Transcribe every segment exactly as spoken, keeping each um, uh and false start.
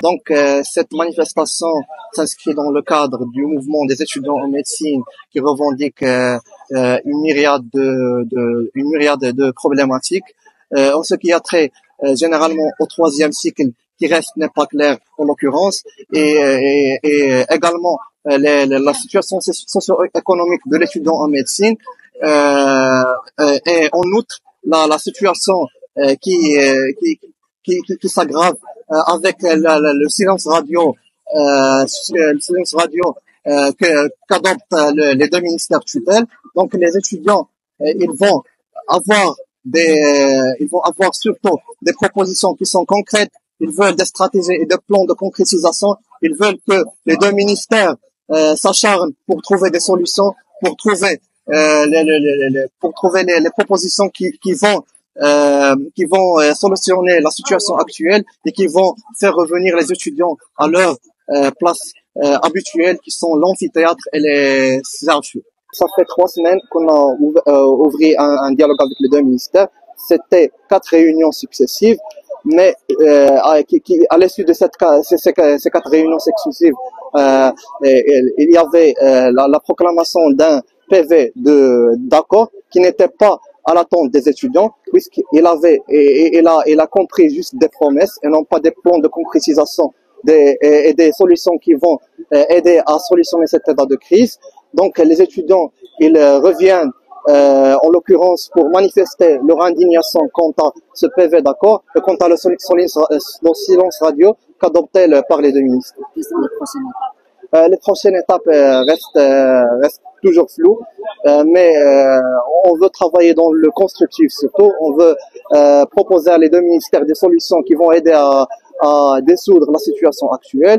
Donc, euh, cette manifestation s'inscrit dans le cadre du mouvement des étudiants en médecine qui revendique euh, euh, une myriade de, de une myriade de problématiques. Euh, en ce qui a trait euh, généralement au troisième cycle, qui reste n'est pas clair en l'occurrence, et, et, et également euh, les, les, la situation socio-économique de l'étudiant en médecine, euh, euh, et en outre la, la situation euh, qui, euh, qui qui qui, qui s'aggrave euh, avec la, la, le silence radio, euh, le silence radio euh, que qu'adoptent le, les deux ministères tutelles. Donc les étudiants, euh, ils vont avoir des, euh, ils vont avoir surtout des propositions qui sont concrètes. Ils veulent des stratégies et des plans de concrétisation. Ils veulent que les deux ministères euh, s'acharnent pour trouver des solutions, pour trouver euh, les, les, les, les, pour trouver les, les propositions qui, qui vont euh, qui vont euh, solutionner la situation actuelle et qui vont faire revenir les étudiants à leur euh, place euh, habituelle, qui sont l'amphithéâtre et les archives. Ça fait trois semaines qu'on a euh, ouvert un, un dialogue avec les deux ministères. C'était quatre réunions successives, mais euh, à, qui, qui, à l'issue de cette, ces, ces quatre réunions successives, euh, il y avait euh, la, la proclamation d'un P V de d'accord qui n'était pas à l'attente des étudiants, puisqu'il avait et, et, il a, il a compris juste des promesses et non pas des plans de concrétisation des, et, et des solutions qui vont euh, aider à solutionner cet état de crise. Donc les étudiants, ils euh, reviennent euh, en l'occurrence pour manifester leur indignation quant à ce P V d'accord et quant à le, le silence radio qu'adopté par les deux ministres. Quelles sont les prochaines étapes? Euh, les prochaines étapes euh, restent, euh, restent toujours floues, euh, mais euh, on veut travailler dans le constructif surtout. On veut euh, proposer à les deux ministères des solutions qui vont aider à, à dissoudre la situation actuelle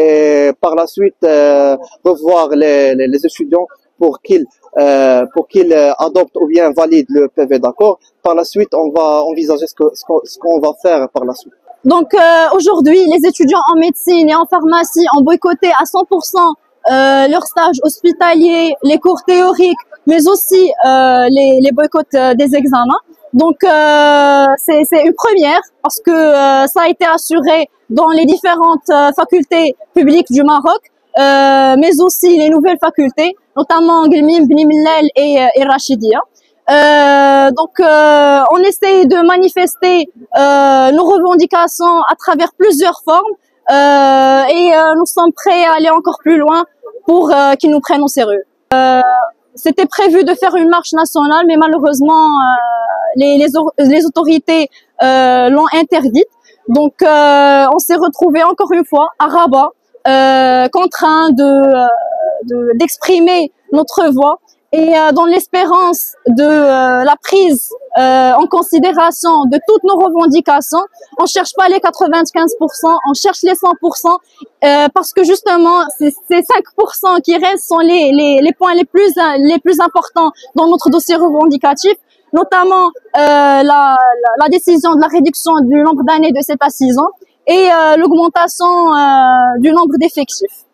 et par la suite euh, revoir les, les, les étudiants pour qu'ils euh, pour qu'ils adoptent ou bien valident le P V d'accord. Par la suite, on va envisager ce que ce qu'on, ce qu'on va faire par la suite. Donc euh, aujourd'hui, les étudiants en médecine et en pharmacie ont boycotté à cent pour cent euh, leurs stages hospitaliers, les cours théoriques, mais aussi euh, les, les boycotts euh, des examens. Donc euh, c'est, c'est une première parce que euh, ça a été assuré dans les différentes euh, facultés publiques du Maroc, euh, mais aussi les nouvelles facultés, notamment Guilmim, Bni Mellal et, et Rachidia. Euh, donc, euh, on essaie de manifester euh, nos revendications à travers plusieurs formes euh, et euh, nous sommes prêts à aller encore plus loin pour euh, qu'ils nous prennent au sérieux. Euh, c'était prévu de faire une marche nationale, mais malheureusement, euh, les, les, les autorités euh, l'ont interdite. Donc, euh, on s'est retrouvés encore une fois à Rabat, euh, contraints de, de, d'exprimer notre voix. Et euh, dans l'espérance de euh, la prise euh, en considération de toutes nos revendications, on cherche pas les quatre-vingt-quinze pour cent, on cherche les cent pour cent euh, parce que justement ces, ces cinq pour cent qui restent sont les, les, les points les plus les plus importants dans notre dossier revendicatif, notamment euh, la, la, la décision de la réduction du nombre d'années de sept à six ans et euh, l'augmentation euh, du nombre d'effectifs.